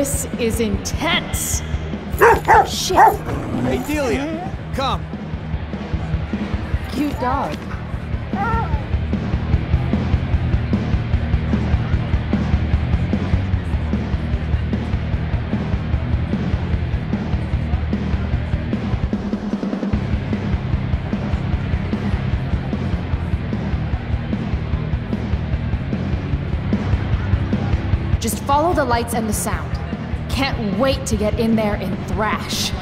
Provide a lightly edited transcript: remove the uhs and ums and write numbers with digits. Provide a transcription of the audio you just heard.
This is intense. Shit. Hey, Delia, come. Cute dog. Just follow the lights and the sound. Can't wait to get in there and thrash.